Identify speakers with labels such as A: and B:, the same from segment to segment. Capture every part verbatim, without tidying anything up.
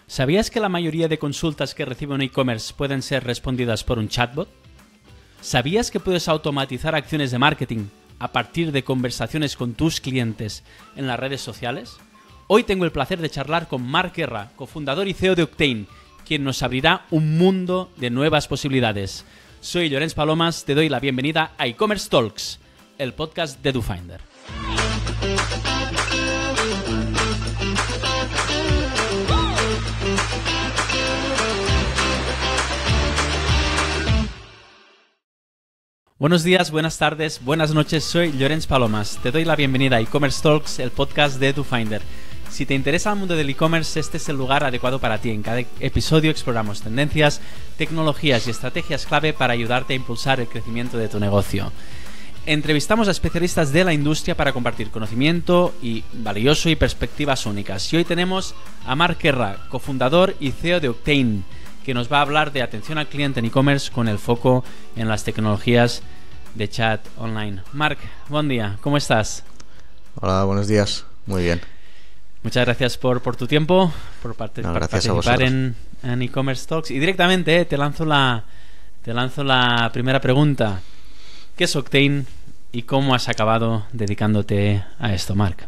A: ¿Sabías que la mayoría de consultas que recibe un e-commerce pueden ser respondidas por un chatbot? ¿Sabías que puedes automatizar acciones de marketing a partir de conversaciones con tus clientes en las redes sociales? Hoy tengo el placer de charlar con Marc Guerra, cofundador y C E O de Octane, quien nos abrirá un mundo de nuevas posibilidades. Soy Llorenç Palomas, te doy la bienvenida a E-Commerce Talks, el podcast de DoFinder. Buenos días, buenas tardes, buenas noches, soy Llorenç Palomas. Te doy la bienvenida a E-Commerce Talks, el podcast de DoFinder. Si te interesa el mundo del e-commerce, este es el lugar adecuado para ti. En cada episodio exploramos tendencias, tecnologías y estrategias clave para ayudarte a impulsar el crecimiento de tu negocio. Entrevistamos a especialistas de la industria para compartir conocimiento y valioso y perspectivas únicas. Y hoy tenemos a Marc Guerra, cofundador y C E O de Octane, que nos va a hablar de atención al cliente en e-commerce con el foco en las tecnologías de chat online. Marc, buen día, ¿cómo estás?
B: Hola, buenos días, muy bien.
A: Muchas gracias por, por tu tiempo, por, parte,
B: no,
A: por
B: gracias
A: participar en, en e-commerce Talks. Y directamente eh, te lanzo la te lanzo la primera pregunta. ¿Qué es Octane y cómo has acabado dedicándote a esto, Marc?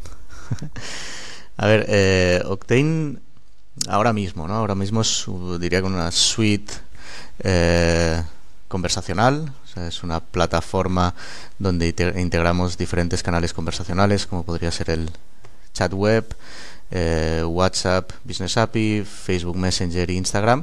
B: A ver, eh, Octane ahora mismo, ¿no? Ahora mismo es, diría que una suite eh, conversacional. O sea, es una plataforma donde integramos diferentes canales conversacionales, como podría ser el chat web, eh, WhatsApp, Business A P I, Facebook Messenger e Instagram,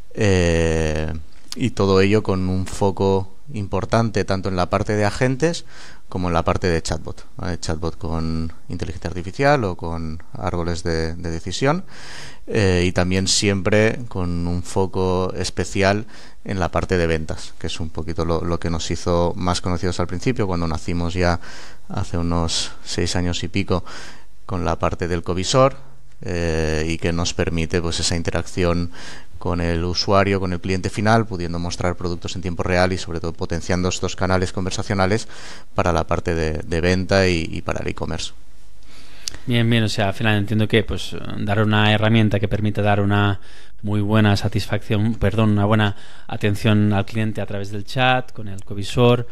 B: eh, y todo ello con un foco importante tanto en la parte de agentes como en la parte de chatbot, ¿vale? Chatbot con inteligencia artificial o con árboles de, de decisión, eh, y también siempre con un foco especial en la parte de ventas, que es un poquito lo, lo que nos hizo más conocidos al principio, cuando nacimos ya hace unos seis años y pico con la parte del covisor, eh, y que nos permite pues esa interacción con el usuario, con el cliente final, pudiendo mostrar productos en tiempo real y sobre todo potenciando estos canales conversacionales para la parte de, de venta y, y para el e-commerce.
A: Bien, bien, o sea, al final entiendo que pues dar una herramienta que permite dar una muy buena satisfacción, perdón, una buena atención al cliente a través del chat, con el covisor,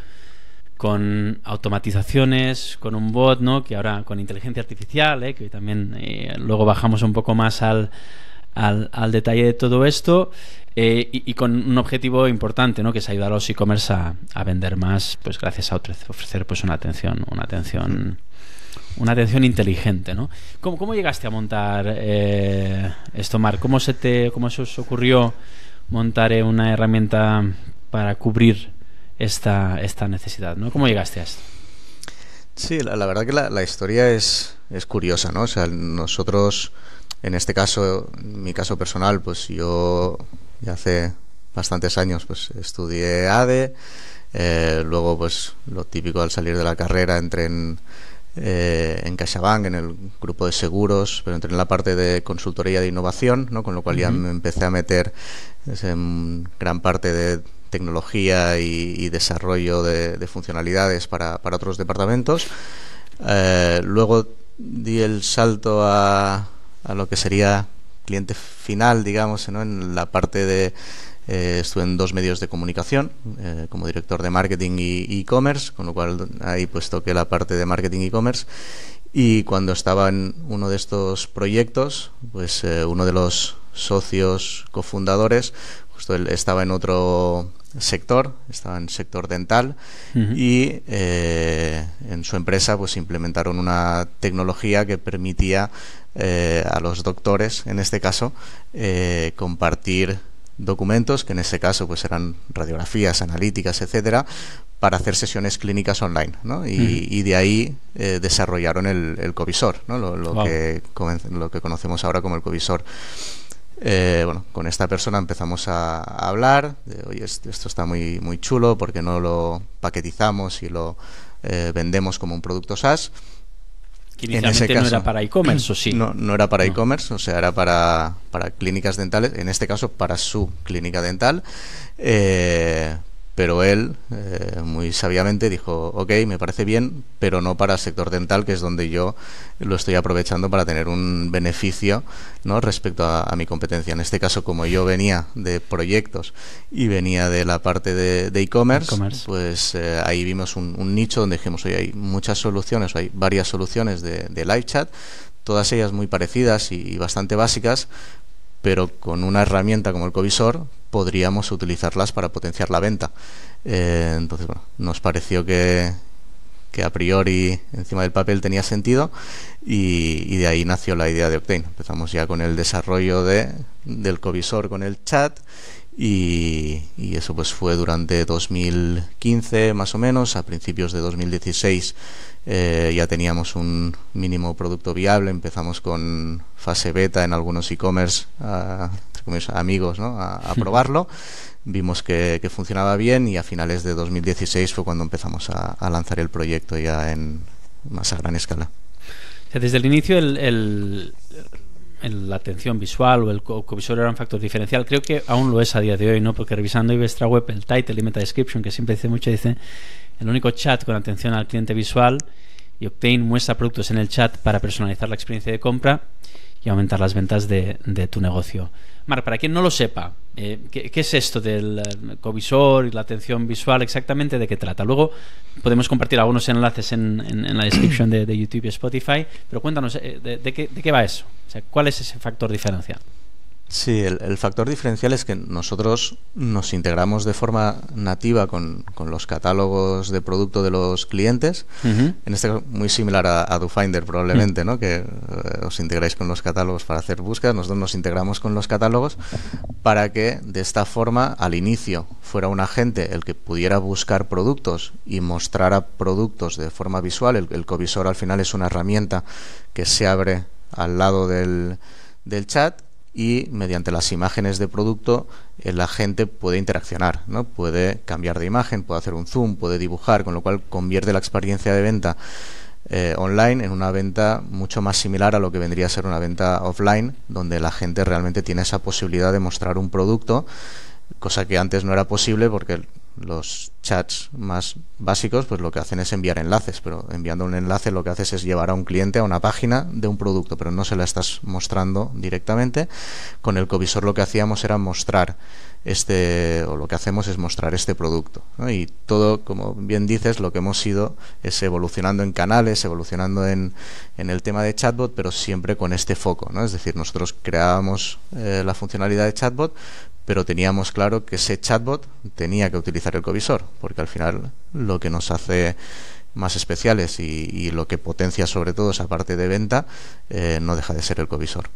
A: con automatizaciones, con un bot, ¿no? Que ahora con inteligencia artificial, ¿eh? Que también eh, luego bajamos un poco más al, al, al detalle de todo esto, eh, y, y con un objetivo importante, ¿no? Que es ayudar a los e-commerce a, a vender más, pues gracias a ofrecer, ofrecer pues una atención, una atención, una atención inteligente, ¿no? ¿Cómo, cómo llegaste a montar eh, esto, Marc? ¿Cómo se te, cómo se os ocurrió montar eh, una herramienta para cubrir esta esta necesidad, ¿no? ¿Cómo llegaste a esto?
B: Sí, la, la verdad que la, la historia es, es curiosa, ¿no? O sea, nosotros, en este caso, en mi caso personal, pues yo ya hace bastantes años pues estudié A D E, eh, luego pues lo típico al salir de la carrera entré en, eh, en CaixaBank, en el grupo de seguros, pero entré en la parte de consultoría de innovación, ¿no? Con lo cual uh-huh. ya me empecé a meter en gran parte de tecnología y, y desarrollo de, de funcionalidades para, para otros departamentos. Eh, luego di el salto a, a lo que sería cliente final, digamos, ¿no? En la parte de eh, estuve en dos medios de comunicación, eh, como director de marketing y e-commerce, con lo cual ahí pues toqué la parte de marketing y e-commerce. Y cuando estaba en uno de estos proyectos, pues eh, uno de los socios cofundadores justo él estaba en otro sector, estaba en sector dental, uh-huh. y eh, en su empresa pues implementaron una tecnología que permitía eh, a los doctores, en este caso, eh, compartir documentos, que en ese caso pues eran radiografías, analíticas, etcétera, para hacer sesiones clínicas online, ¿no? Y, uh-huh. y de ahí eh, desarrollaron el, el covisor, ¿no? Lo, lo, wow. que, lo que conocemos ahora como el covisor. Eh, bueno, con esta persona empezamos a, a hablar de, oye, esto está muy muy chulo, porque no lo paquetizamos y lo eh, vendemos como un producto SaaS.
A: Que inicialmente en ese caso, no era para e-commerce, ¿o sí?
B: No, no era para no. e-commerce, o sea, era para, para clínicas dentales, en este caso para su clínica dental, eh, pero él, eh, muy sabiamente, dijo, ok, me parece bien, pero no para el sector dental, que es donde yo lo estoy aprovechando para tener un beneficio, ¿no?, respecto a, a mi competencia. En este caso, como yo venía de proyectos y venía de la parte de de e-commerce, e pues eh, ahí vimos un, un nicho donde dijimos, oye, hay muchas soluciones, hay varias soluciones de, de live chat, todas ellas muy parecidas y, y bastante básicas, pero con una herramienta como el Covisor podríamos utilizarlas para potenciar la venta. Eh, entonces, bueno, nos pareció que, que a priori encima del papel tenía sentido y, y de ahí nació la idea de Octane. Empezamos ya con el desarrollo de, del Covisor con el chat y, y eso pues fue durante dos mil quince más o menos. A principios de dos mil dieciséis Eh, ya teníamos un mínimo producto viable, empezamos con fase beta en algunos e-commerce, uh, amigos, ¿no?, a, a probarlo, vimos que, que funcionaba bien y a finales de dos mil dieciséis fue cuando empezamos a, a lanzar el proyecto ya en más a gran escala.
A: O sea, desde el inicio el, el, el, la atención visual o el Covisor era un factor diferencial. Creo que aún lo es a día de hoy, ¿no?, porque revisando vuestra web, el title y meta description, que siempre dice mucho, dice el único chat con atención al cliente visual, y Octane muestra productos en el chat para personalizar la experiencia de compra y aumentar las ventas de, de tu negocio. Marc, para quien no lo sepa, eh, ¿qué, ¿qué es esto del Covisor y la atención visual? ¿Exactamente de qué trata? Luego podemos compartir algunos enlaces en, en, en la descripción de, de YouTube y Spotify, pero cuéntanos, eh, de, de, qué, ¿de qué va eso? O sea, ¿cuál es ese factor diferencial?
B: Sí, el, el factor diferencial es que nosotros nos integramos de forma nativa con, con los catálogos de producto de los clientes. Uh-huh. En este caso, muy similar a, a DoFinder probablemente, uh-huh. ¿no?, que eh, os integráis con los catálogos para hacer búsquedas. Nosotros nos integramos con los catálogos para que de esta forma, al inicio, fuera un agente el que pudiera buscar productos y mostrara productos de forma visual. El, el Covisor al final es una herramienta que se abre al lado del, del chat, y mediante las imágenes de producto el agente puede interaccionar, ¿no?, puede cambiar de imagen, puede hacer un zoom, puede dibujar, con lo cual convierte la experiencia de venta eh, online en una venta mucho más similar a lo que vendría a ser una venta offline, donde la gente realmente tiene esa posibilidad de mostrar un producto, cosa que antes no era posible porque los chats más básicos pues lo que hacen es enviar enlaces, pero enviando un enlace lo que haces es llevar a un cliente a una página de un producto, pero no se la estás mostrando directamente. Con el Covisor lo que hacíamos era mostrar este, o lo que hacemos es mostrar este producto, ¿no? Y todo, como bien dices, lo que hemos ido es evolucionando en canales, evolucionando en, en el tema de chatbot, pero siempre con este foco, ¿no? Es decir, nosotros creábamos eh, la funcionalidad de chatbot, pero teníamos claro que ese chatbot tenía que utilizar el Covisor, porque al final lo que nos hace más especiales y, y lo que potencia sobre todo esa parte de venta eh, no deja de ser el Covisor.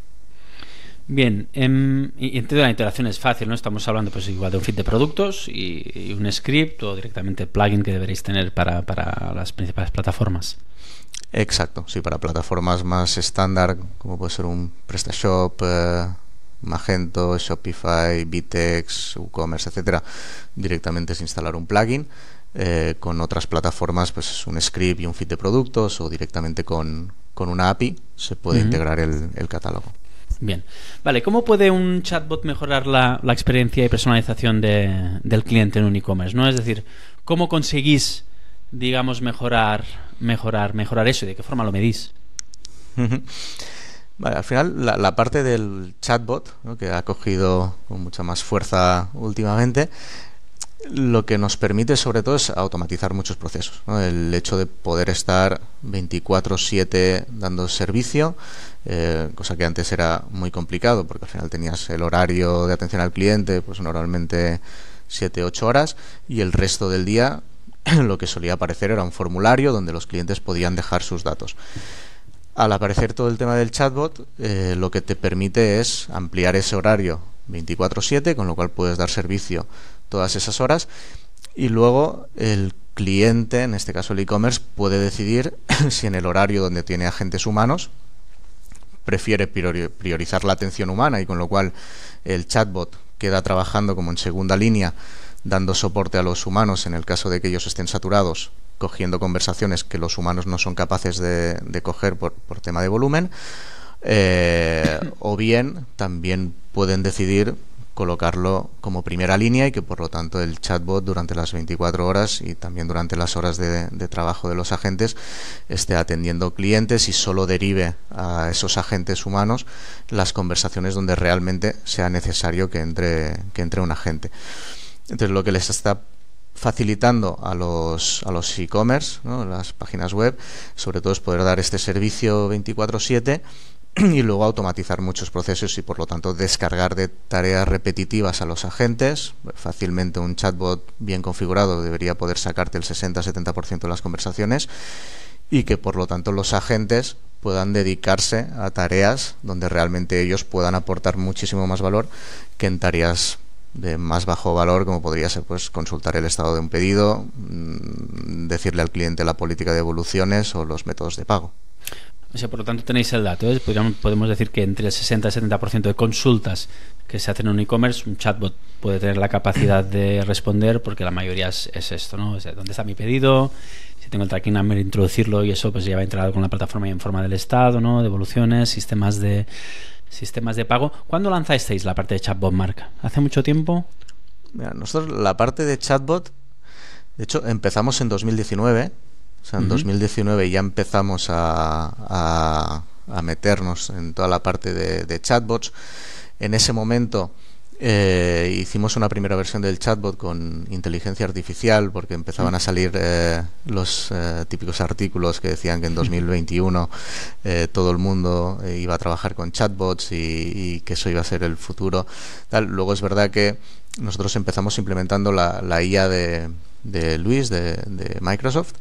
A: Bien, eh, y entiendo la integración es fácil, ¿no? Estamos hablando pues igual de un feed de productos y, y un script o directamente el plugin que deberéis tener para, para las principales plataformas.
B: Exacto, sí, para plataformas más estándar como puede ser un PrestaShop, eh, Magento, Shopify, Vitex, WooCommerce, etcétera, directamente es instalar un plugin. Eh, con otras plataformas pues es un script y un feed de productos, o directamente con, con una A P I se puede uh-huh. integrar el, el catálogo.
A: Bien, vale, ¿cómo puede un chatbot mejorar la, la experiencia y personalización de, del cliente en un e-commerce, ¿no? Es decir, ¿cómo conseguís, digamos, mejorar, mejorar, mejorar eso? ¿Y de qué forma lo medís?
B: Uh-huh. Vale, al final la, la parte del chatbot, ¿no?, que ha cogido con mucha más fuerza últimamente, lo que nos permite sobre todo es automatizar muchos procesos, ¿no? El hecho de poder estar veinticuatro siete dando servicio, eh, cosa que antes era muy complicado porque al final tenías el horario de atención al cliente, pues normalmente siete ocho horas, y el resto del día lo que solía aparecer era un formulario donde los clientes podían dejar sus datos. Al aparecer todo el tema del chatbot, eh, lo que te permite es ampliar ese horario veinticuatro siete, con lo cual puedes dar servicio todas esas horas, y luego el cliente, en este caso el e-commerce, puede decidir si en el horario donde tiene agentes humanos prefiere priorizar la atención humana, y con lo cual el chatbot queda trabajando como en segunda línea, dando soporte a los humanos en el caso de que ellos estén saturados, cogiendo conversaciones que los humanos no son capaces de, de coger por, por tema de volumen, eh, o bien también pueden decidir colocarlo como primera línea y que por lo tanto el chatbot durante las veinticuatro horas y también durante las horas de, de trabajo de los agentes esté atendiendo clientes y solo derive a esos agentes humanos las conversaciones donde realmente sea necesario que entre, que entre un agente. Entonces lo que les está facilitando a los a los e-commerce, ¿no?, las páginas web, sobre todo es poder dar este servicio veinticuatro siete y luego automatizar muchos procesos y por lo tanto descargar de tareas repetitivas a los agentes. Fácilmente un chatbot bien configurado debería poder sacarte el sesenta a setenta por ciento de las conversaciones y que por lo tanto los agentes puedan dedicarse a tareas donde realmente ellos puedan aportar muchísimo más valor que en tareas de más bajo valor, como podría ser pues consultar el estado de un pedido, decirle al cliente la política de devoluciones o los métodos de pago.
A: O sea, por lo tanto tenéis el dato, ¿eh? Podríamos, podemos decir que entre el sesenta y setenta por ciento de consultas que se hacen en un e-commerce, un chatbot puede tener la capacidad de responder, porque la mayoría es, es esto, ¿no? O sea, ¿dónde está mi pedido? Si tengo el tracking number, introducirlo y eso pues ya va integrado con la plataforma y en forma del estado, ¿no? Devoluciones, sistemas de sistemas de pago. ¿Cuándo lanzasteis la parte de chatbot, Marc? ¿Hace mucho tiempo?
B: Mira, nosotros la parte de chatbot, de hecho, empezamos en dos mil diecinueve. O sea, en uh-huh. dos mil diecinueve ya empezamos a, a, a meternos en toda la parte de, de chatbots. En ese momento eh, hicimos una primera versión del chatbot con inteligencia artificial, porque empezaban a salir eh, los eh, típicos artículos que decían que en dos mil veintiuno eh, todo el mundo eh, iba a trabajar con chatbots y, y que eso iba a ser el futuro. Tal. Luego es verdad que nosotros empezamos implementando la, la I A de, de Luis, de, de Microsoft,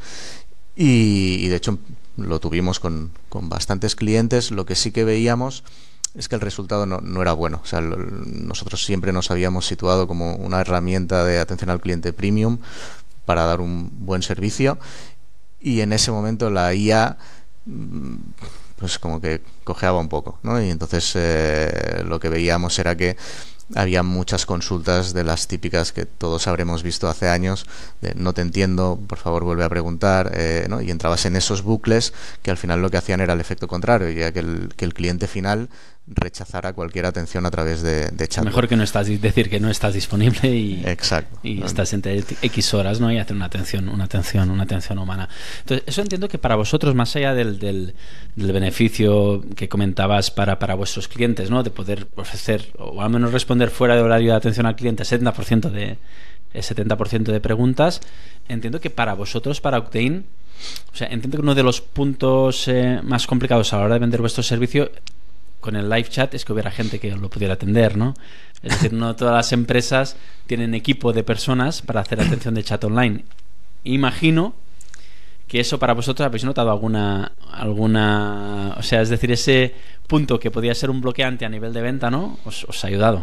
B: y, y de hecho lo tuvimos con, con bastantes clientes. Lo que sí que veíamos es que el resultado no, no era bueno. O sea, lo, nosotros siempre nos habíamos situado como una herramienta de atención al cliente premium para dar un buen servicio, y en ese momento la I A pues como que cojeaba un poco, ¿no? Y entonces eh, lo que veíamos era que había muchas consultas de las típicas que todos habremos visto hace años, de no te entiendo, por favor vuelve a preguntar, eh, ¿no? Y entrabas en esos bucles que al final lo que hacían era el efecto contrario, ya que el, que el cliente final rechazara cualquier atención a través de, de chat.
A: Mejor que no estás, decir que no estás disponible y,
B: exacto,
A: y estás entre X horas, ¿no? Y hacer una atención, una atención, una atención humana. Entonces, eso entiendo que para vosotros, más allá del, del, del beneficio que comentabas para, para vuestros clientes, ¿no? De poder ofrecer, o al menos responder fuera de horario de atención al cliente, setenta por ciento de el setenta por ciento de preguntas, entiendo que para vosotros, para Octane, o sea, entiendo que uno de los puntos eh, más complicados a la hora de vender vuestro servicio con el live chat es que hubiera gente que lo pudiera atender, ¿no? Es decir, no todas las empresas tienen equipo de personas para hacer atención de chat online. Imagino que eso para vosotros habéis notado alguna alguna, o sea, es decir, ese punto que podía ser un bloqueante a nivel de venta, ¿no? Os, os ha ayudado.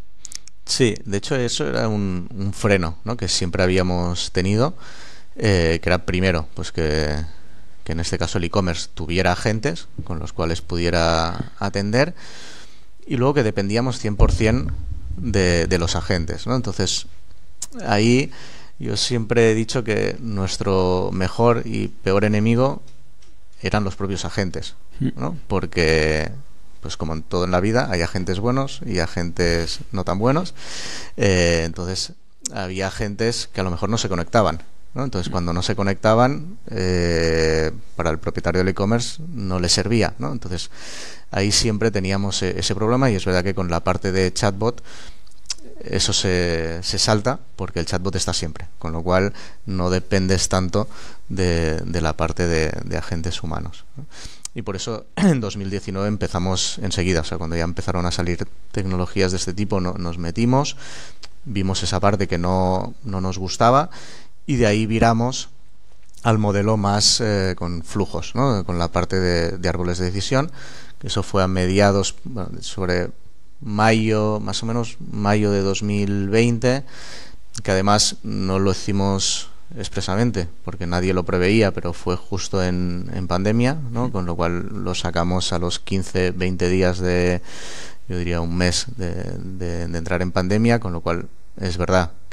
B: Sí, de hecho eso era un, un freno, ¿no? Que siempre habíamos tenido, eh, que era primero, pues que que en este caso el e-commerce tuviera agentes con los cuales pudiera atender, y luego que dependíamos cien por ciento de, de los agentes, ¿no? Entonces, ahí yo siempre he dicho que nuestro mejor y peor enemigo eran los propios agentes, ¿no? Porque, pues como en todo en la vida, hay agentes buenos y agentes no tan buenos. Eh, entonces, había agentes que a lo mejor no se conectaban, ¿no? Entonces, cuando no se conectaban, eh, para el propietario del e-commerce no le servía, ¿no? Entonces, ahí siempre teníamos ese problema, y es verdad que con la parte de chatbot eso se, se salta, porque el chatbot está siempre, con lo cual no dependes tanto de, de la parte de, de agentes humanos, ¿no? Y por eso en dos mil diecinueve empezamos enseguida, o sea, cuando ya empezaron a salir tecnologías de este tipo, no, nos metimos, vimos esa parte que no, no nos gustaba, y de ahí viramos al modelo más eh, con flujos, ¿no? Con la parte de, de árboles de decisión, que eso fue a mediados, bueno, sobre mayo, más o menos mayo de dos mil veinte, que además no lo hicimos expresamente porque nadie lo preveía, pero fue justo en, en pandemia, ¿no? Con lo cual lo sacamos a los quince, veinte días de, yo diría un mes de, de, de entrar en pandemia, con lo cual es verdad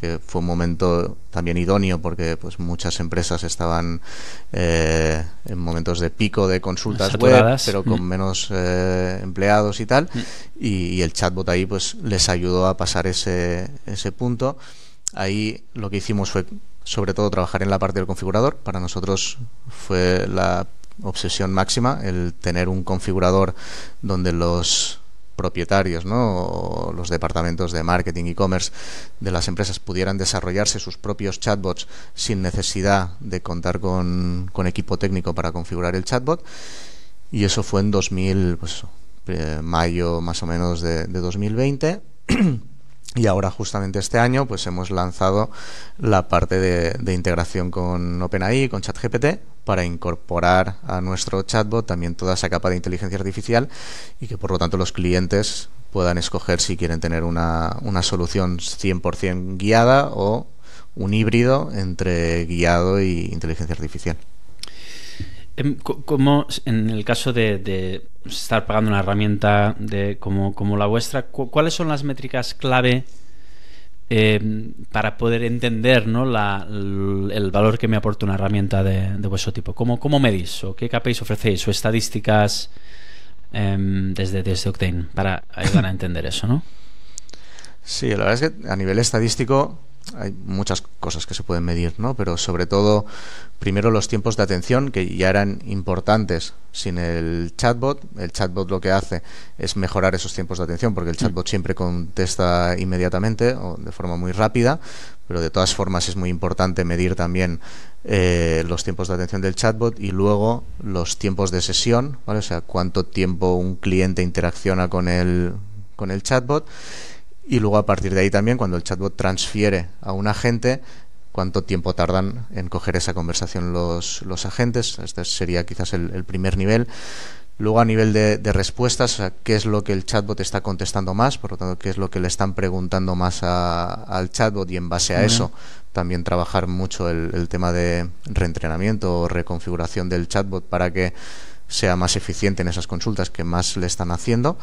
B: que fue un momento también idóneo porque pues muchas empresas estaban eh, en momentos de pico de consultas
A: saturadas,
B: web, pero con
A: mm.
B: menos eh, empleados y tal,
A: Mm.
B: y, y el chatbot ahí pues les ayudó a pasar ese, ese punto. Ahí lo que hicimos fue sobre todo trabajar en la parte del configurador. Para nosotros fue la obsesión máxima el tener un configurador donde los propietarios, ¿no?, o los departamentos de marketing y e-commerce de las empresas pudieran desarrollarse sus propios chatbots sin necesidad de contar con, con equipo técnico para configurar el chatbot. Y eso fue en dos mil, pues, eh, mayo más o menos de, de dos mil veinte. Y ahora justamente este año pues hemos lanzado la parte de, de integración con OpenAI, con ChatGPT, para incorporar a nuestro chatbot también toda esa capa de inteligencia artificial y que por lo tanto los clientes puedan escoger si quieren tener una, una solución cien por ciento guiada o un híbrido entre guiado y inteligencia artificial.
A: Como en el caso de, de estar pagando una herramienta de como, como la vuestra, ¿cuáles son las métricas clave eh, para poder entender, ¿no?, la, el valor que me aporta una herramienta de, de vuestro tipo? ¿Cómo, cómo medís o qué K P Is ofrecéis o estadísticas eh, desde, desde Octane para ayudar a entender eso, ¿no?
B: Sí, la verdad es que a nivel estadístico hay muchas cosas que se pueden medir, ¿no? Pero sobre todo, primero los tiempos de atención, que ya eran importantes sin el chatbot. El chatbot lo que hace es mejorar esos tiempos de atención, porque el chatbot siempre contesta inmediatamente o de forma muy rápida, pero de todas formas es muy importante medir también eh, los tiempos de atención del chatbot y luego los tiempos de sesión, ¿vale? O sea, cuánto tiempo un cliente interacciona con el, con el chatbot. Y luego a partir de ahí también, cuando el chatbot transfiere a un agente, cuánto tiempo tardan en coger esa conversación los, los agentes. Este sería quizás el, el primer nivel. Luego a nivel de, de respuestas, o sea, qué es lo que el chatbot está contestando más, por lo tanto, qué es lo que le están preguntando más a, al chatbot, y en base a uh-huh. eso también trabajar mucho el, el tema de reentrenamiento o reconfiguración del chatbot para que sea más eficiente en esas consultas que más le están haciendo.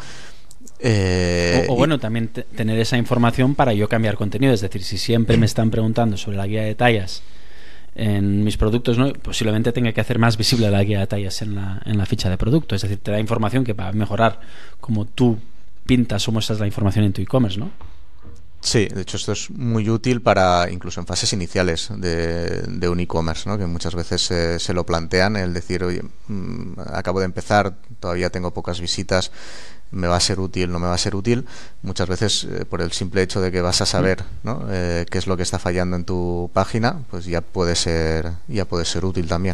A: Eh, o, o bueno, también te, tener esa información para yo cambiar contenido. Es decir, si siempre me están preguntando sobre la guía de tallas en mis productos, ¿no?, posiblemente tenga que hacer más visible la guía de tallas en la, en la ficha de producto. Es decir, te da información que va a mejorar como tú pintas o muestras la información en tu e-commerce, ¿no?
B: Sí, de hecho esto es muy útil para incluso en fases iniciales de, de un e-commerce, ¿no?, que muchas veces eh, se lo plantean, el decir, oye, mmm, acabo de empezar, todavía tengo pocas visitas, me va a ser útil, no me va a ser útil. Muchas veces eh, por el simple hecho de que vas a saber, ¿no?, eh, qué es lo que está fallando en tu página, pues ya puede ser ya puede ser útil también.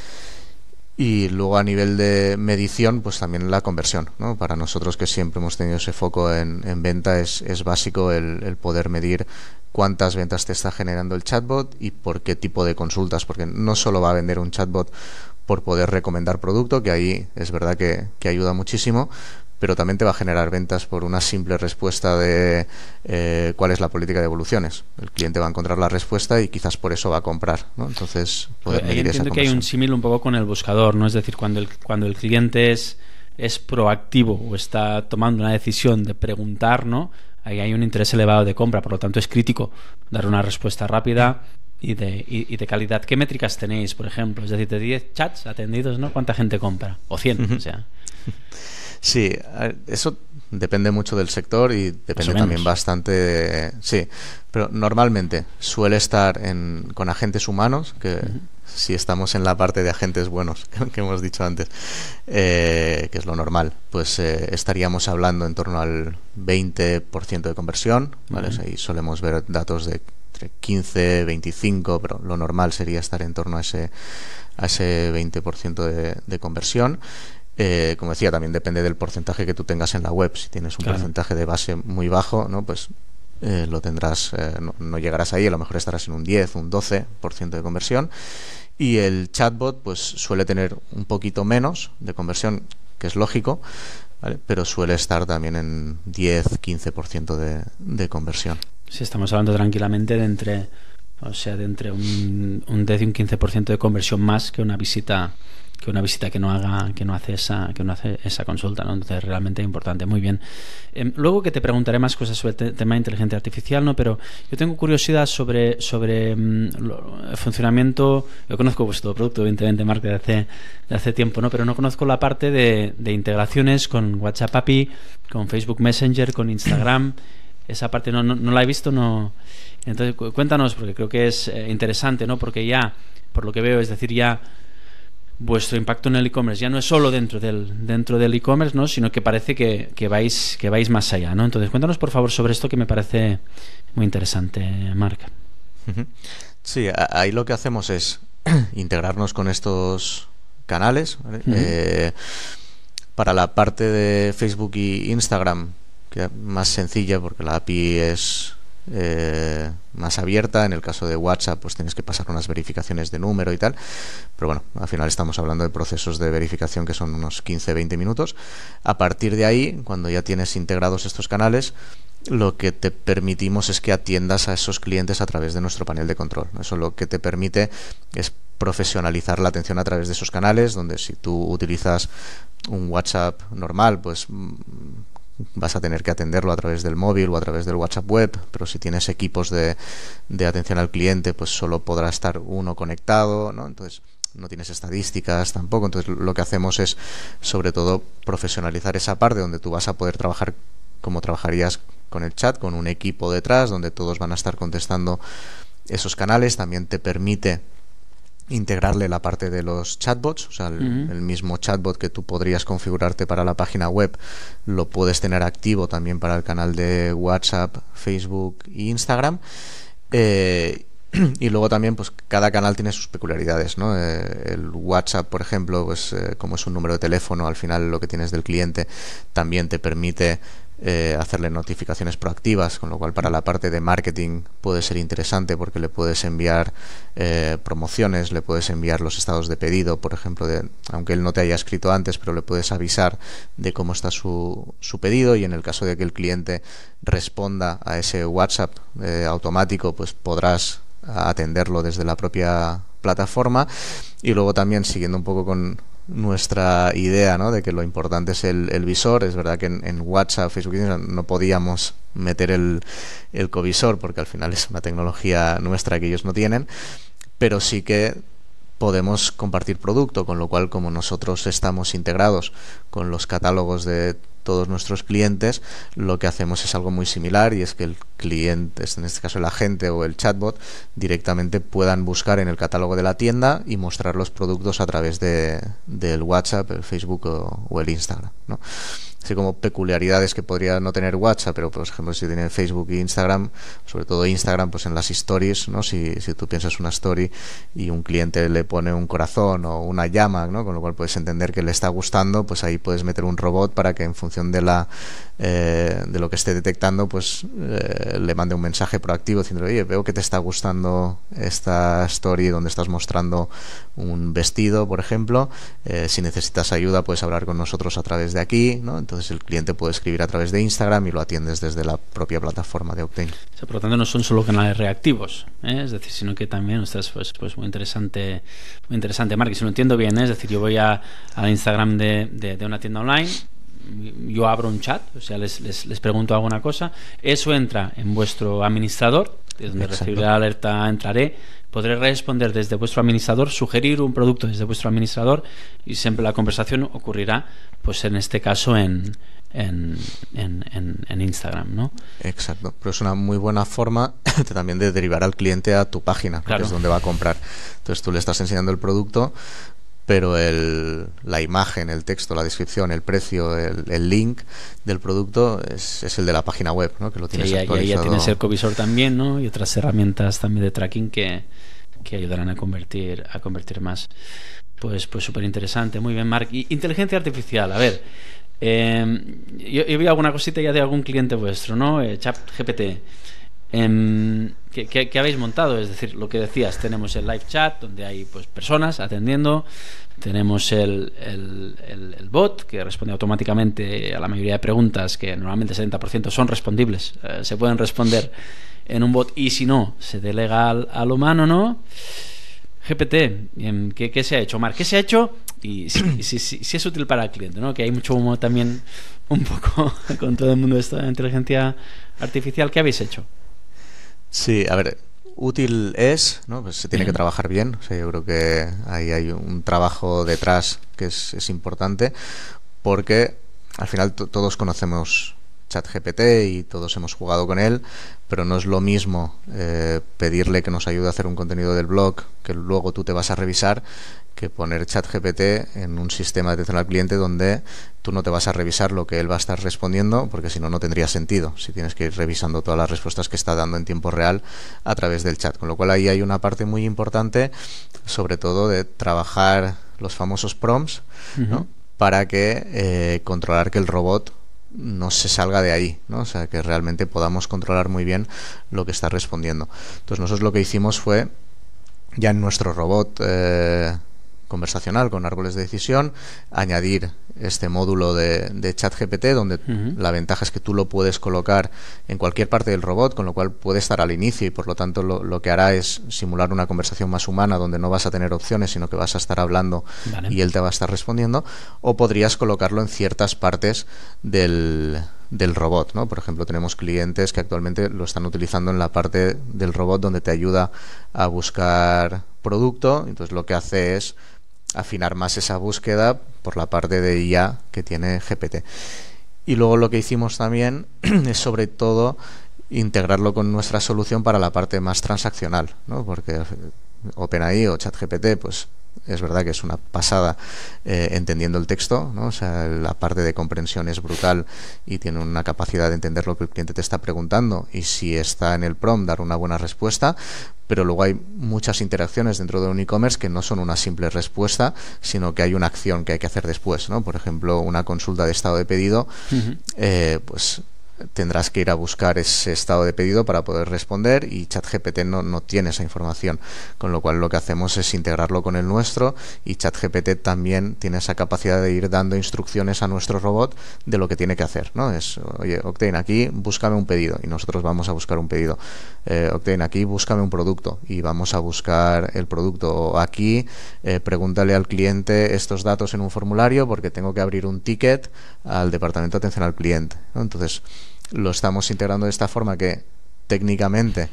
B: Y luego a nivel de medición, pues también la conversión, ¿no? Para nosotros, que siempre hemos tenido ese foco en, en venta, es, es básico el, el poder medir cuántas ventas te está generando el chatbot y por qué tipo de consultas, porque no solo va a vender un chatbot por poder recomendar producto, que ahí es verdad que, que ayuda muchísimo, pero también te va a generar ventas por una simple respuesta de eh, cuál es la política de evoluciones. El cliente va a encontrar la respuesta y quizás por eso va a comprar, ¿no? Entonces, poder medir esa conversión.
A: Entiendo que hay un símil un poco con el buscador, ¿no? Es decir, cuando el, cuando el cliente es, es proactivo o está tomando una decisión de preguntar, ¿no?, ahí hay un interés elevado de compra. Por lo tanto, es crítico dar una respuesta rápida y de, y, y de calidad. ¿Qué métricas tenéis, por ejemplo? Es decir, de diez chats atendidos, ¿no?, ¿cuánta gente compra? O cien, uh-huh. o sea...
B: Sí, eso depende mucho del sector y depende también bastante de, sí, pero normalmente suele estar en, con agentes humanos, que uh-huh. si estamos en la parte de agentes buenos que hemos dicho antes, eh, que es lo normal, pues eh, estaríamos hablando en torno al veinte por ciento de conversión, ¿vale? Uh-huh. O sea, ahí solemos ver datos de entre quince, veinticinco, pero lo normal sería estar en torno a ese, a ese veinte por ciento de, de conversión. Eh, como decía, también depende del porcentaje que tú tengas en la web. Si tienes un claro. porcentaje de base muy bajo, ¿no?, pues eh, lo tendrás, eh, no, no llegarás ahí, a lo mejor estarás en un diez, un doce por ciento de conversión. Y el chatbot pues suele tener un poquito menos de conversión, que es lógico, ¿vale?, pero suele estar también en diez, quince por ciento de, de conversión.
A: Sí, estamos hablando tranquilamente de entre O sea, de entre un, un diez y un quince por ciento de conversión más que una visita que una visita que no haga que no hace esa que no hace esa consulta, ¿no? Entonces realmente importante. Muy bien. Eh, luego que te preguntaré más cosas sobre el tema de inteligencia artificial, ¿no? Pero yo tengo curiosidad sobre sobre um, lo, el funcionamiento. Yo conozco vuestro producto, evidentemente, Marc, de hace de hace tiempo, ¿no? Pero no conozco la parte de, de integraciones con WhatsApp A P I, con Facebook Messenger, con Instagram. Esa parte no, no, no la he visto, no. Entonces cuéntanos, porque creo que es eh, interesante, ¿no? Porque ya, por lo que veo, es decir, ya vuestro impacto en el e-commerce ya no es solo dentro del dentro del e-commerce, ¿no? Sino que parece que, que vais que vais más allá, ¿no? Entonces cuéntanos por favor sobre esto, que me parece muy interesante, Marc.
B: Sí, ahí lo que hacemos es integrarnos con estos canales, ¿vale? Uh-huh. eh, para la parte de Facebook y Instagram, que es más sencilla porque la A P I es Eh, más abierta. En el caso de WhatsApp pues tienes que pasar unas verificaciones de número y tal, pero bueno, al final estamos hablando de procesos de verificación que son unos quince a veinte minutos. A partir de ahí, cuando ya tienes integrados estos canales, lo que te permitimos es que atiendas a esos clientes a través de nuestro panel de control. Eso lo que te permite es profesionalizar la atención a través de esos canales, donde si tú utilizas un WhatsApp normal, pues vas a tener que atenderlo a través del móvil o a través del WhatsApp web, pero si tienes equipos de, de atención al cliente, pues solo podrá estar uno conectado, ¿no? Entonces no tienes estadísticas tampoco. Entonces lo que hacemos es sobre todo profesionalizar esa parte donde tú vas a poder trabajar como trabajarías con el chat, con un equipo detrás donde todos van a estar contestando esos canales. También te permite integrarle la parte de los chatbots, o sea, el, uh-huh. el mismo chatbot que tú podrías configurarte para la página web, lo puedes tener activo también para el canal de WhatsApp, Facebook e Instagram. Eh, y luego también, pues cada canal tiene sus peculiaridades, ¿no? Eh, el WhatsApp, por ejemplo, pues eh, como es un número de teléfono, al final lo que tienes del cliente también te permite Eh, hacerle notificaciones proactivas, con lo cual para la parte de marketing puede ser interesante porque le puedes enviar eh, promociones, le puedes enviar los estados de pedido, por ejemplo, de, aunque él no te haya escrito antes, pero le puedes avisar de cómo está su, su pedido, y en el caso de que el cliente responda a ese WhatsApp eh, automático, pues podrás atenderlo desde la propia plataforma. Y luego también, siguiendo un poco con nuestra idea, ¿no?, de que lo importante es el, el visor. Es verdad que en, en WhatsApp, Facebook no podíamos meter el, el covisor porque al final es una tecnología nuestra que ellos no tienen, pero sí que podemos compartir producto, con lo cual, como nosotros estamos integrados con los catálogos de todos nuestros clientes, lo que hacemos es algo muy similar, y es que el cliente, en este caso el agente o el chatbot, directamente puedan buscar en el catálogo de la tienda y mostrar los productos a través de del WhatsApp, el Facebook o, o el Instagram, ¿no? Así como peculiaridades que podría no tener WhatsApp, pero por ejemplo si tiene Facebook e Instagram, sobre todo Instagram, pues en las stories, ¿no? Si, si tú piensas una story y un cliente le pone un corazón o una llama, ¿no?, con lo cual puedes entender que le está gustando, pues ahí puedes meter un robot para que en función de la eh, de lo que esté detectando, pues eh, le mande un mensaje proactivo diciendo: oye, veo que te está gustando esta story donde estás mostrando un vestido, por ejemplo, eh, si necesitas ayuda puedes hablar con nosotros a través de aquí, ¿no? Entonces el cliente puede escribir a través de Instagram y lo atiendes desde la propia plataforma de Octane.
A: O sea, por lo tanto no son solo canales reactivos, ¿eh? Es decir, sino que también, ostras, pues, pues muy interesante, muy interesante, Marc, y si lo entiendo bien, ¿eh? Es decir, yo voy a, a Instagram de, de, de una tienda online, yo abro un chat, o sea, les, les, les pregunto alguna cosa, eso entra en vuestro administrador, de donde
B: Exacto.
A: recibiré la alerta, entraré, podré responder desde vuestro administrador, sugerir un producto desde vuestro administrador, y siempre la conversación ocurrirá, pues en este caso en, en, en, en, en Instagram, ¿no?
B: Exacto, pero es una muy buena forma también de derivar al cliente a tu página, porque claro, es donde va a comprar. Entonces tú le estás enseñando el producto, pero el, la imagen, el texto, la descripción, el precio, el, el link del producto es, es el de la página web, ¿no?, que lo tienes
A: sí,
B: actualizado.
A: Y ya tienes el covisor también, ¿no?, y otras herramientas también de tracking que, que ayudarán a convertir a convertir más. Pues pues súper interesante. Muy bien, Marc. Y inteligencia artificial, a ver, eh, yo, yo vi alguna cosita ya de algún cliente vuestro, ¿no? Eh, ChatGPT. Eh, ¿qué, qué, ¿Qué habéis montado? Es decir, lo que decías, tenemos el live chat donde hay pues personas atendiendo, tenemos el, el, el, el bot que responde automáticamente a la mayoría de preguntas, que normalmente el setenta por ciento son respondibles, eh, se pueden responder en un bot y si no, se delega al, al humano, ¿no? G P T, ¿qué, ¿qué se ha hecho, Marc? ¿Qué se ha hecho? Y si, si, si, si es útil para el cliente, ¿no? Que hay mucho humo también un poco con todo el mundo de esto de inteligencia artificial. ¿Qué habéis hecho?
B: Sí, a ver, útil es, ¿no? Pues se tiene que trabajar bien. O sea, yo creo que ahí hay un trabajo detrás que es, es importante, porque al final t- todos conocemos ChatGPT y todos hemos jugado con él, pero no es lo mismo eh, pedirle que nos ayude a hacer un contenido del blog que luego tú te vas a revisar, que poner ChatGPT en un sistema de atención al cliente donde tú no te vas a revisar lo que él va a estar respondiendo, porque si no, no tendría sentido si tienes que ir revisando todas las respuestas que está dando en tiempo real a través del chat. Con lo cual ahí hay una parte muy importante, sobre todo de trabajar los famosos prompts, uh-huh. ¿no? Para que eh, controlar que el robot no se salga de ahí, ¿no? O sea, que realmente podamos controlar muy bien lo que está respondiendo. Entonces nosotros lo que hicimos fue, ya en nuestro robot eh, conversacional con árboles de decisión, añadir este módulo de, de ChatGPT, donde uh-huh. la ventaja es que tú lo puedes colocar en cualquier parte del robot, con lo cual puede estar al inicio y por lo tanto lo, lo que hará es simular una conversación más humana, donde no vas a tener opciones, sino que vas a estar hablando, vale. Y él te va a estar respondiendo. O podrías colocarlo en ciertas partes del, del robot, ¿no? Por ejemplo, tenemos clientes que actualmente lo están utilizando en la parte del robot donde te ayuda a buscar producto. Entonces lo que hace es afinar más esa búsqueda por la parte de I A que tiene G P T. Y luego lo que hicimos también es sobre todo integrarlo con nuestra solución para la parte más transaccional, ¿no? Porque OpenAI o ChatGPT, pues es verdad que es una pasada eh, entendiendo el texto, ¿no? O sea, la parte de comprensión es brutal y tiene una capacidad de entender lo que el cliente te está preguntando y si está en el prompt dar una buena respuesta, pero luego hay muchas interacciones dentro de un e-commerce que no son una simple respuesta, sino que hay una acción que hay que hacer después, ¿no? Por ejemplo, una consulta de estado de pedido, uh-huh. eh, pues tendrás que ir a buscar ese estado de pedido para poder responder y ChatGPT no, no tiene esa información, con lo cual lo que hacemos es integrarlo con el nuestro y ChatGPT también tiene esa capacidad de ir dando instrucciones a nuestro robot de lo que tiene que hacer, ¿no? Es, oye, Octane, aquí búscame un pedido y nosotros vamos a buscar un pedido. eh, Octane, aquí búscame un producto y vamos a buscar el producto. O aquí eh, pregúntale al cliente estos datos en un formulario porque tengo que abrir un ticket al departamento de atención al cliente, ¿no? Entonces lo estamos integrando de esta forma que técnicamente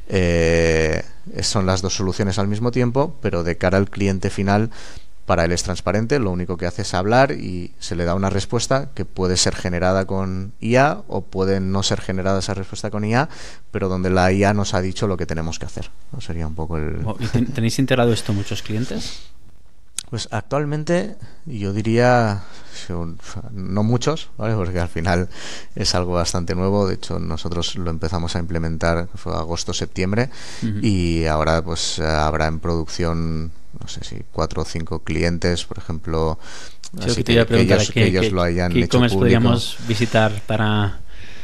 B: eh, son las dos soluciones al mismo tiempo, pero de cara al cliente final para él es transparente, lo único que hace es hablar y se le da una respuesta que puede ser generada con I A o puede no ser generada esa respuesta con I A, pero donde la I A nos ha dicho lo que tenemos que hacer, ¿no? Sería un poco el...
A: ¿Y tenéis integrado esto muchos clientes?
B: Pues actualmente yo diría no muchos, ¿vale? Porque al final es algo bastante nuevo. De hecho nosotros lo empezamos a implementar, fue agosto-septiembre, uh-huh. y ahora pues habrá en producción no sé si cuatro o cinco clientes, por ejemplo,
A: sí,
B: así
A: que,
B: que, que ellos,
A: que,
B: que ellos
A: que,
B: lo hayan
A: que
B: hecho público.
A: Podríamos visitar para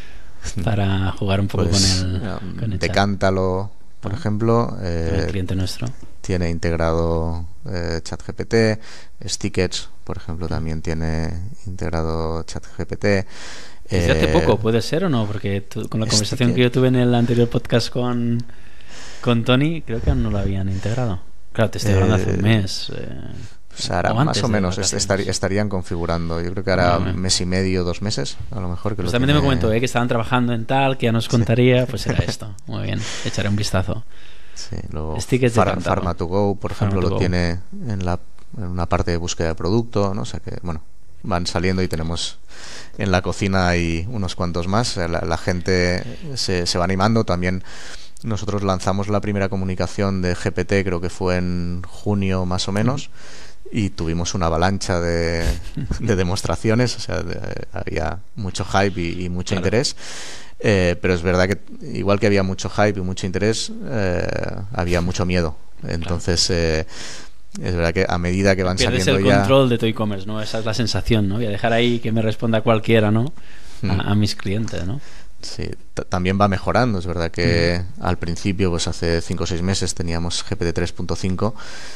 A: para jugar un poco
B: pues,
A: con el,
B: um,
A: con el
B: Decántalo, por ah, ejemplo, eh,
A: el cliente nuestro
B: tiene integrado eh, ChatGPT. Stickets, por ejemplo, también tiene integrado ChatGPT.
A: Desde hace poco, ¿puede ser o no? Porque tú, con la conversación Stickets. que yo tuve en el anterior podcast con, con Tony, creo que no lo habían integrado. Claro, te estoy hablando eh, hace un mes. Eh,
B: pues ahora, o más o menos estar, estarían configurando. Yo creo que hará un mes y medio, dos meses, a lo mejor. Que
A: pues
B: lo
A: también
B: tiene...
A: me comentó eh, que estaban trabajando en tal, que ya nos contaría. Sí. Pues era esto. Muy bien, echaré un vistazo.
B: Sí, luego
A: Far,
B: Pharma to Go, por ejemplo, lo tiene en, la, en una parte de búsqueda de producto, ¿no? O sea que, bueno, van saliendo y tenemos en la cocina hay unos cuantos más. La, la gente se, se va animando. También nosotros lanzamos la primera comunicación de G P T, creo que fue en junio más o menos, y tuvimos una avalancha de, de demostraciones. O sea, de, había mucho hype y, y mucho claro. interés. Eh, pero es verdad que igual que había mucho hype y mucho interés, eh, había mucho miedo. Entonces claro. eh, es verdad que a medida que van
A: Pierdes
B: saliendo
A: el
B: ya...
A: control de tu e-commerce, ¿no? Esa es la sensación, ¿no? Voy a dejar ahí que me responda cualquiera, ¿no? Mm. A, a mis clientes, ¿no?
B: Sí, t- también va mejorando. Es verdad que mm. al principio, pues hace cinco o seis meses teníamos G P T tres punto cinco,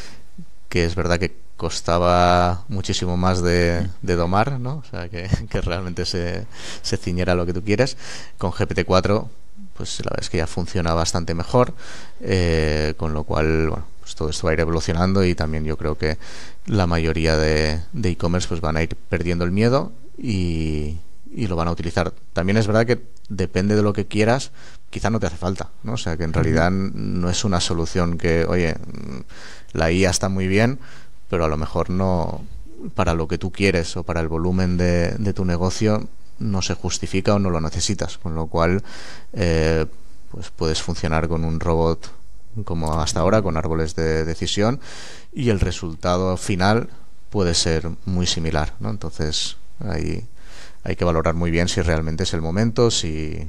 B: que es verdad que costaba muchísimo más de, de domar, ¿no? O sea, que, que realmente se, se ciñera a lo que tú quieres. Con G P T cuatro pues la verdad es que ya funciona bastante mejor, eh, con lo cual, bueno, pues todo esto va a ir evolucionando y también yo creo que la mayoría de de e-commerce pues van a ir perdiendo el miedo y, y lo van a utilizar. También es verdad que depende de lo que quieras, quizá no te hace falta, ¿no? O sea, que en realidad no es una solución que, oye, la I A está muy bien, pero a lo mejor no, para lo que tú quieres o para el volumen de, de tu negocio, no se justifica o no lo necesitas, con lo cual eh, pues puedes funcionar con un robot como hasta ahora, con árboles de decisión, y el resultado final puede ser muy similar, ¿no? Entonces ahí hay que valorar muy bien si realmente es el momento, si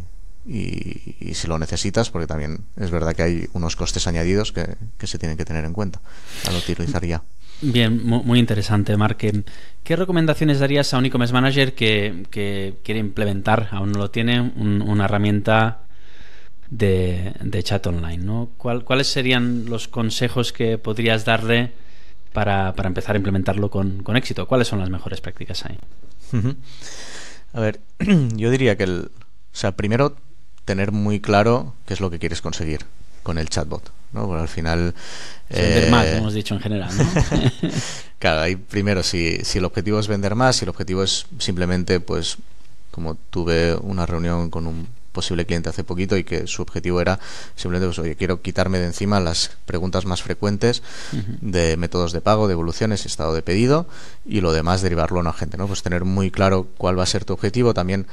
B: y, y si lo necesitas, porque también es verdad que hay unos costes añadidos que, que se tienen que tener en cuenta al utilizar ya.
A: Bien, muy interesante, Marc. ¿Qué recomendaciones darías a un e-commerce manager que, que quiere implementar, aún no lo tiene, un, una herramienta de, de chat online, ¿no? ¿Cuál, ¿Cuáles serían los consejos que podrías darle para, para empezar a implementarlo con, con éxito? ¿Cuáles son las mejores prácticas ahí?
B: Uh-huh. A ver, yo diría que el, o sea, primero tener muy claro qué es lo que quieres conseguir con el chatbot, ¿no? Porque al final
A: vender
B: eh,
A: más, hemos dicho en general, ¿no?
B: Claro, ahí primero si, si el objetivo es vender más, si el objetivo es simplemente, pues, como tuve una reunión con un posible cliente hace poquito y que su objetivo era simplemente, pues, oye, quiero quitarme de encima las preguntas más frecuentes uh-huh. de métodos de pago, de evoluciones, estado de pedido, y lo demás derivarlo a un agente, ¿no? Pues tener muy claro cuál va a ser tu objetivo. También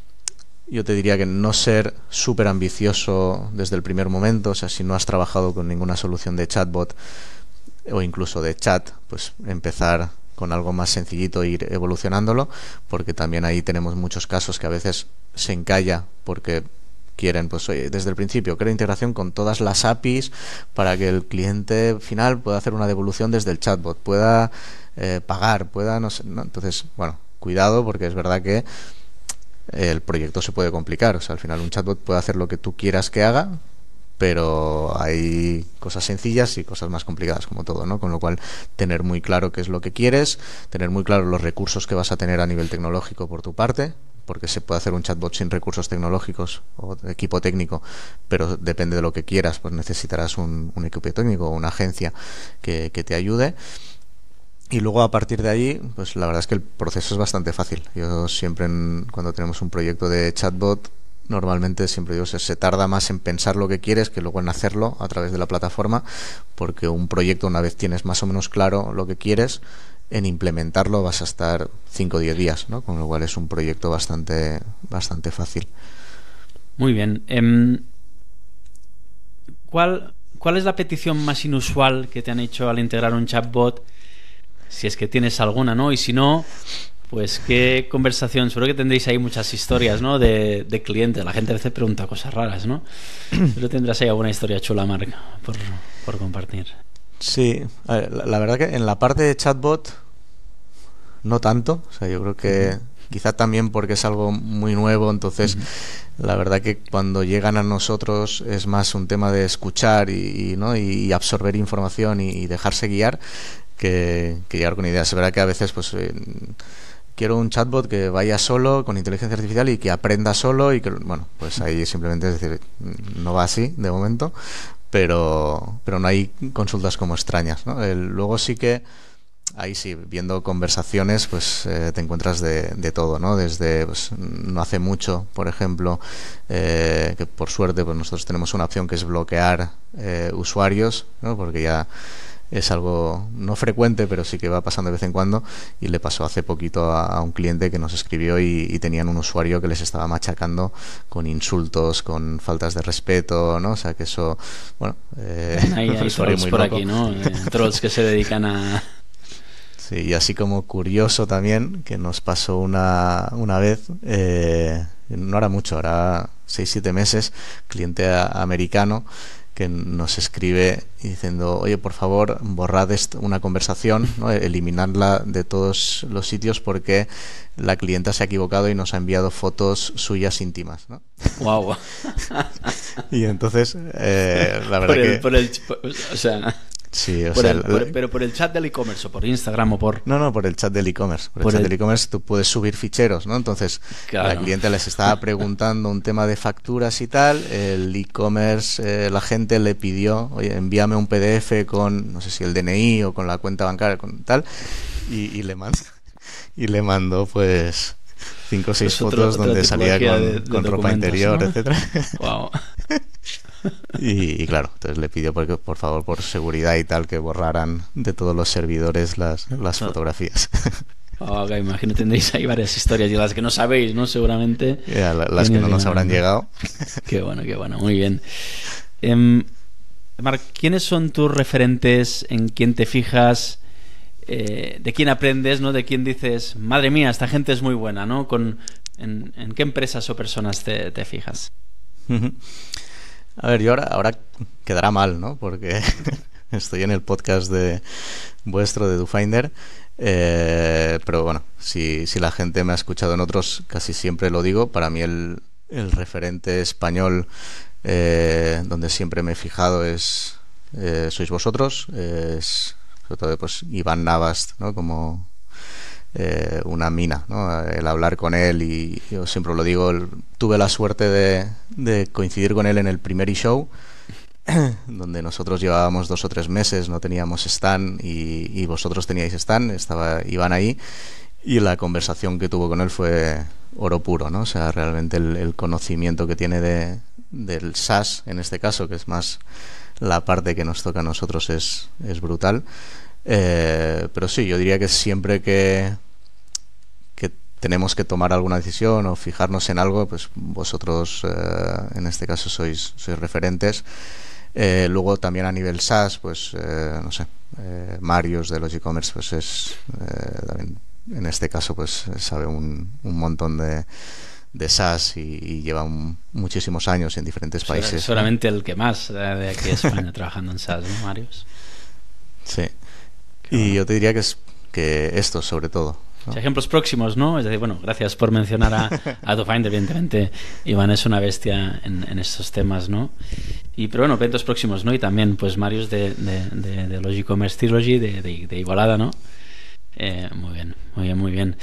B: yo te diría que no ser súper ambicioso desde el primer momento. O sea, si no has trabajado con ninguna solución de chatbot o incluso de chat, pues empezar con algo más sencillito e ir evolucionándolo, porque también ahí tenemos muchos casos que a veces se encalla porque quieren, pues oye, desde el principio quiero integración con todas las A P Is para que el cliente final pueda hacer una devolución desde el chatbot, pueda eh, pagar, pueda no sé, ¿no? Entonces, bueno, cuidado, porque es verdad que el proyecto se puede complicar. O sea, al final un chatbot puede hacer lo que tú quieras que haga, pero hay cosas sencillas y cosas más complicadas, como todo, ¿no? Con lo cual, tener muy claro qué es lo que quieres, tener muy claro los recursos que vas a tener a nivel tecnológico por tu parte, porque se puede hacer un chatbot sin recursos tecnológicos o equipo técnico, pero depende de lo que quieras, pues necesitarás un, un equipo técnico o una agencia que, que te ayude. Y luego a partir de ahí, pues la verdad es que el proceso es bastante fácil. Yo siempre en, cuando tenemos un proyecto de chatbot, normalmente siempre digo, se, se tarda más en pensar lo que quieres que luego en hacerlo a través de la plataforma, porque un proyecto, una vez tienes más o menos claro lo que quieres, en implementarlo vas a estar cinco o diez días, ¿no? Con lo cual es un proyecto bastante, bastante fácil.
A: Muy bien. Eh, ¿cuál, ¿Cuál es la petición más inusual que te han hecho al integrar un chatbot? Si es que tienes alguna, ¿no? Y si no, pues qué conversación. Seguro que tendréis ahí muchas historias, ¿no? De, de clientes. La gente a veces pregunta cosas raras, ¿no? Pero tendrás ahí alguna historia chula, Marc, por, por compartir.
B: Sí, a ver, la, la verdad que en la parte de chatbot no tanto. O sea, yo creo que uh-huh. quizá también porque es algo muy nuevo, entonces uh-huh. la verdad que cuando llegan a nosotros es más un tema de escuchar y, y, ¿no? y, y absorber información y, y dejarse guiar que, que llegar con ideas. Es verdad que a veces pues eh, quiero un chatbot que vaya solo con inteligencia artificial y que aprenda solo y que, bueno, pues ahí simplemente es decir, no va así de momento, pero pero no hay consultas como extrañas, ¿no? El, luego sí que ahí sí, viendo conversaciones, pues eh, te encuentras de, de todo, ¿no? Desde, pues, no hace mucho, por ejemplo, eh, que por suerte pues nosotros tenemos una opción que es bloquear eh, usuarios, ¿no? Porque ya es algo no frecuente, pero sí que va pasando de vez en cuando, y le pasó hace poquito a, a un cliente que nos escribió y, y tenían un usuario que les estaba machacando con insultos, con faltas de respeto, ¿no? O sea que eso, bueno, eh,
A: hay, hay trolls
B: muy
A: por
B: loco.
A: Aquí, ¿no? Eh, trolls que se dedican a...
B: Sí, y así como curioso también, que nos pasó una, una vez, eh, no hará mucho, hará seis siete meses, cliente a, americano que nos escribe diciendo, oye, por favor, borrad una conversación, ¿no? Eliminadla de todos los sitios porque la clienta se ha equivocado y nos ha enviado fotos suyas íntimas, ¿no?
A: Wow.
B: Y entonces, eh, la verdad
A: por el,
B: que...
A: por el, por, o sea...
B: Sí, o
A: por
B: sea,
A: el,
B: el-
A: por- pero por el chat del e-commerce o por Instagram o por...
B: no, no, por el chat del e-commerce. Por el
A: Por
B: chat
A: el-
B: del e-commerce tú puedes subir ficheros, ¿no? Entonces,
A: Claro.
B: la cliente les estaba preguntando un tema de facturas y tal. El e-commerce, eh, la gente le pidió, oye, envíame un P D F con, no sé si el D N I o con la cuenta bancaria, con tal. Y, y le mandó, y le mandó, pues, cinco o seis
A: Pues otro-
B: fotos
A: otra
B: donde salía
A: tipología
B: con,
A: de- de
B: con ropa
A: documentos,
B: interior,
A: ¿no?
B: etcétera.
A: Wow.
B: Y, y claro, entonces le pidió porque, por favor, por seguridad y tal, que borraran de todos los servidores las, las
A: Ah.
B: fotografías.
A: Ok, imagino tendréis ahí varias historias y las que no sabéis, ¿no? Seguramente.
B: Ya, la- las que no nos habrán llegado.
A: Qué bueno, qué bueno, muy bien. Em, Marc, ¿quiénes son tus referentes? ¿En quién te fijas? Eh, ¿De quién aprendes? ¿No? ¿De quién dices, madre mía, esta gente es muy buena? ¿No? Con, en, ¿En qué empresas o personas te, te fijas?
B: Ujú. A ver, yo ahora, ahora quedará mal, ¿no? Porque estoy en el podcast de vuestro, de DoFinder. Eh, pero bueno, si, si la gente me ha escuchado en otros, casi siempre lo digo. Para mí el, el referente español, eh, donde siempre me he fijado, es eh, sois vosotros. Es sobre todo pues Iván Navas, ¿no? Como eh, una mina, ¿no? El hablar con él, y yo siempre lo digo, el- tuve la suerte de, de coincidir con él en el primer e-show, donde nosotros llevábamos dos o tres meses, no teníamos stand, y, y vosotros teníais stand, estaba Iván ahí, y la conversación que tuvo con él fue oro puro, ¿no? O sea, realmente el, el conocimiento que tiene de, del SaaS, en este caso, que es más la parte que nos toca a nosotros, es, es brutal. Eh, pero sí, yo diría que siempre que, que tenemos que tomar alguna decisión o fijarnos en algo, pues vosotros, eh, en este caso, sois, sois referentes. Eh, luego también a nivel SaaS, pues eh, no sé, eh, Marius de los e-commerce, pues es eh, también, en este caso, pues sabe un, un montón de, de SaaS, y, y lleva un- muchísimos años en diferentes países, ¿no?
A: Seguramente el que más de de aquí de España trabajando en SaaS, ¿no, Marius?
B: Sí.
A: Qué
B: Y
A: bueno.
B: yo te diría que es que esto, sobre todo, ¿no?
A: O sea, ejemplos próximos, ¿no? Es decir, bueno, gracias por mencionar a, a DoFinder, evidentemente. Iván es una bestia en, en estos temas, ¿no? Y, pero bueno, eventos próximos, ¿no? Y también, pues, Marius de, de, de, de los e-commerce Trilogy, de, de, de Igualada, ¿no? Eh, muy bien, muy bien, muy bien.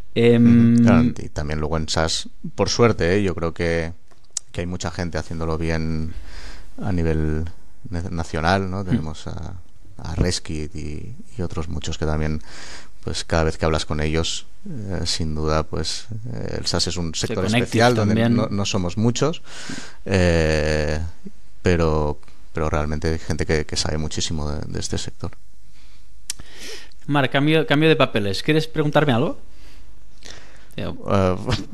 A: Em,
B: Claro, y también luego en SaaS, por suerte, ¿eh? Yo creo que, que hay mucha gente haciéndolo bien a nivel ne- nacional, ¿no? Tenemos a, a Reskit y, y otros muchos que también, pues cada vez que hablas con ellos, eh, sin duda, pues eh, el SaaS es un sector
A: Connective
B: especial donde
A: también.
B: no, no somos muchos, eh, pero, pero realmente hay gente que, que sabe muchísimo de, de este sector.
A: Marc, cambio, cambio de papeles. ¿Quieres preguntarme algo? Yo-
B: Eh,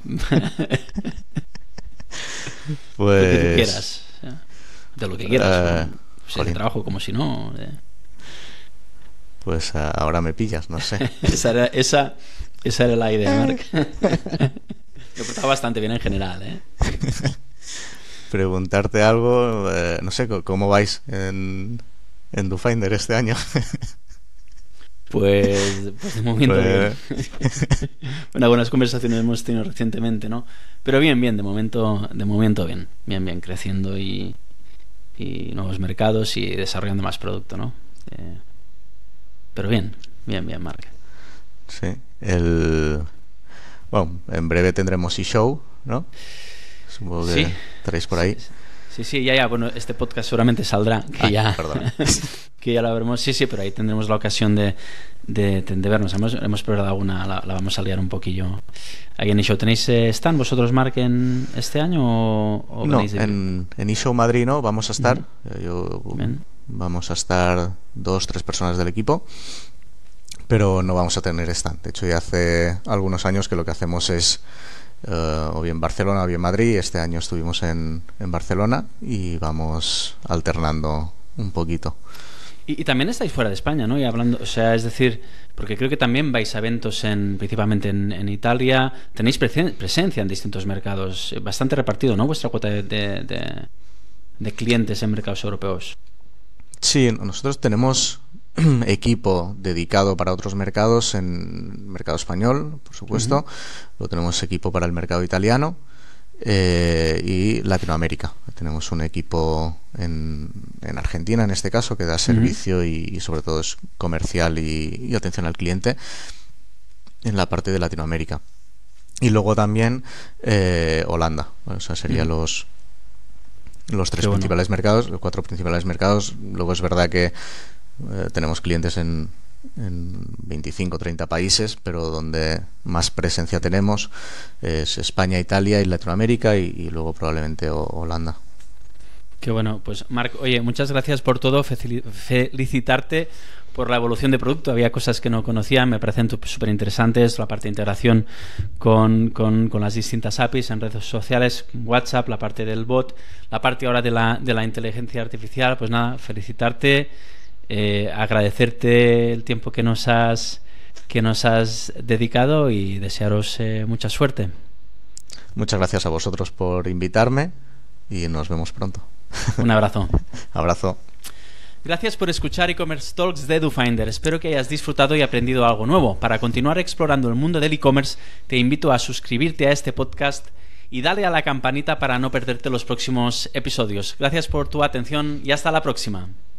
A: Lo que tú
B: pues
A: quieras. O sea, de lo que quieras.
B: Eh,
A: ¿no? Si es de
B: jolín.
A: trabajo, como si no. eh.
B: Pues eh, ahora me pillas, no sé.
A: esa, era, esa, esa era la idea, Marc. Lo portaba bastante bien en general, ¿eh?
B: Preguntarte algo, eh, no sé, co- ¿cómo vais en, en DoFinder este año?
A: Pues, pues de momento
B: Pues-
A: bien. Bueno, buenas conversaciones hemos tenido recientemente, ¿no? Pero bien, bien, de momento, de momento bien. Bien, bien, creciendo y, y nuevos mercados y desarrollando más producto, ¿no? Eh, pero bien, bien, bien, Marc.
B: Sí, el... Bueno, en breve tendremos e-show, ¿no? Supongo que
A: Sí.
B: estaréis por ahí.
A: Sí, sí, ya, ya. Bueno, este podcast seguramente saldrá, que
B: Ah,
A: ya,
B: perdón.
A: que ya la veremos. Sí, sí, pero ahí tendremos la ocasión de, de, de vernos. Hemos, hemos preparado alguna, la, la vamos a liar un poquillo ahí en eShow. ¿Tenéis eh, stand vosotros, Marc, en este año o, o
B: No,
A: venéis de-
B: en, en eShow Madrid no, vamos a estar.
A: Ujú.
B: Eh, Yo,
A: Bien.
B: vamos a estar dos, tres personas del equipo, pero no vamos a tener stand. De hecho, ya hace algunos años que lo que hacemos es eh, o bien Barcelona o bien Madrid. Este año estuvimos en, en Barcelona y vamos alternando un poquito.
A: Y, y también estáis fuera de España, ¿no? Y hablando, o sea, es decir, porque creo que también vais a eventos en, principalmente en, en Italia. Tenéis presen- presencia en distintos mercados, eh, bastante repartido, ¿no? Vuestra cuota de, de, de- de clientes en mercados europeos.
B: Sí, nosotros tenemos equipo dedicado para otros mercados, en mercado español, por supuesto.
A: Ujú.
B: Luego tenemos equipo para el mercado italiano eh, y Latinoamérica. Tenemos un equipo en, en Argentina, en este caso, que da servicio uh-huh. y, y sobre todo es comercial y, y atención al cliente en la parte de Latinoamérica. Y luego también eh, Holanda, o sea, serían uh-huh. los los tres Qué principales bueno. mercados, los cuatro principales mercados. Luego es verdad que eh, tenemos clientes en, en veinticinco, treinta países, pero donde más presencia tenemos es España, Italia y Latinoamérica, y, y luego probablemente o, Holanda.
A: Qué bueno, pues Marc, oye, muchas gracias por todo, felicitarte por la evolución de producto. Había cosas que no conocía, me parecen súper interesantes, la parte de integración con, con, con las distintas A P Is en redes sociales, WhatsApp, la parte del bot, la parte ahora de la, de la inteligencia artificial. Pues nada, felicitarte, eh, agradecerte el tiempo que nos has, que nos has dedicado y desearos eh, mucha suerte.
B: Muchas gracias a vosotros por invitarme y nos vemos pronto.
A: Un abrazo.
B: Abrazo.
A: Gracias por escuchar e-commerce Talks de EduFinder. Espero que hayas disfrutado y aprendido algo nuevo. Para continuar explorando el mundo del e-commerce, te invito a suscribirte a este podcast y dale a la campanita para no perderte los próximos episodios. Gracias por tu atención y hasta la próxima.